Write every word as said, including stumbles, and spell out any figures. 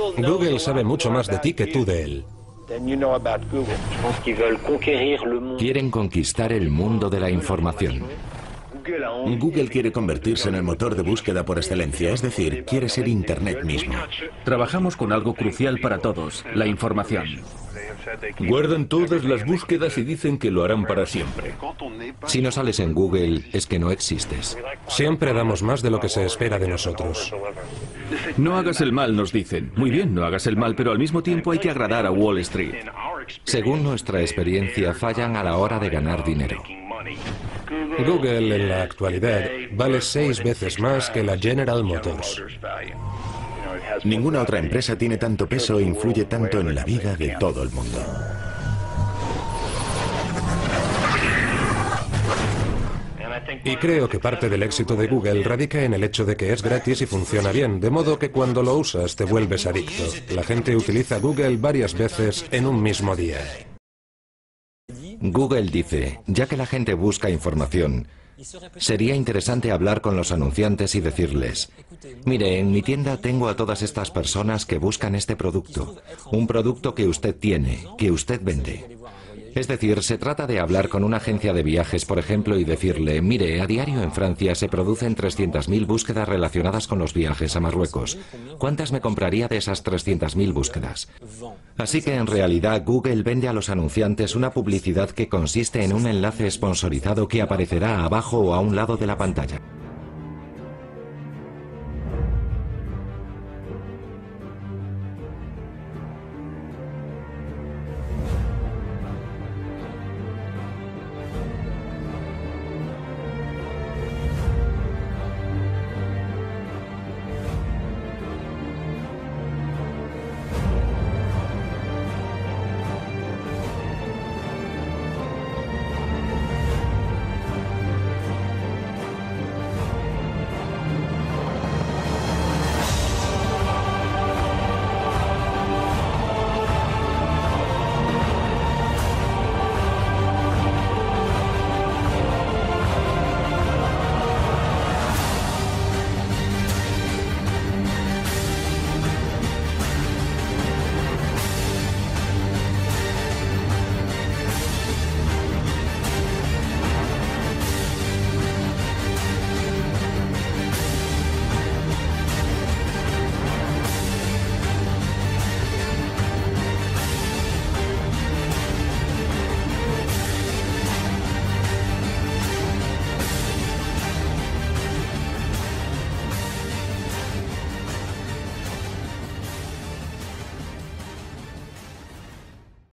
Google sabe mucho más de ti que tú de él. Quieren conquistar el mundo de la información. Google quiere convertirse en el motor de búsqueda por excelencia, es decir, quiere ser Internet mismo. Trabajamos con algo crucial para todos, la información. Guardan todas las búsquedas y dicen que lo harán para siempre. Si no sales en Google, es que no existes. Siempre damos más de lo que se espera de nosotros. No hagas el mal, nos dicen. Muy bien, no hagas el mal, pero al mismo tiempo hay que agradar a Wall Street. Según nuestra experiencia, fallan a la hora de ganar dinero. Google en la actualidad vale seis veces más que la General Motors. Ninguna otra empresa tiene tanto peso e influye tanto en la vida de todo el mundo. Y creo que parte del éxito de Google radica en el hecho de que es gratis y funciona bien, de modo que cuando lo usas te vuelves adicto. La gente utiliza Google varias veces en un mismo día. Google dice, ya que la gente busca información, sería interesante hablar con los anunciantes y decirles, mire, en mi tienda tengo a todas estas personas que buscan este producto, un producto que usted tiene, que usted vende. Es decir, se trata de hablar con una agencia de viajes, por ejemplo, y decirle, mire, a diario en Francia se producen trescientas mil búsquedas relacionadas con los viajes a Marruecos. ¿Cuántas me compraría de esas trescientas mil búsquedas? Así que en realidad Google vende a los anunciantes una publicidad que consiste en un enlace sponsorizado que aparecerá abajo o a un lado de la pantalla.